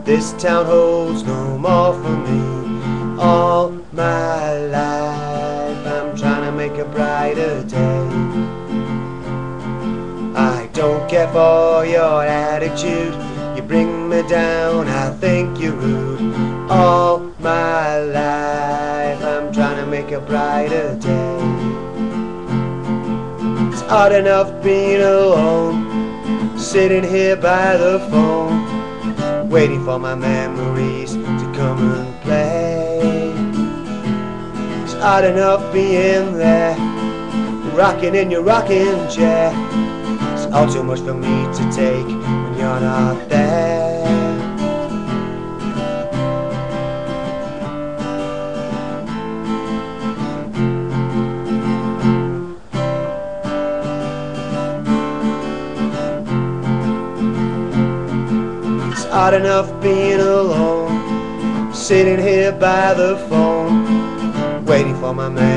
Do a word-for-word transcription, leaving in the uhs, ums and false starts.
this town holds no more for me. All my life I'm trying to make a brighter day. I don't care for your attitude, you bring me down, I think you're rude. All my life I'm trying to make a brighter day. It's hard enough being alone, sitting here by the phone, waiting for my memories to come and play. It's hard enough being there, rocking in your rocking chair. It's all too much for me to take when you're not there. It's hard enough being alone, sitting here by the phone, waiting for my man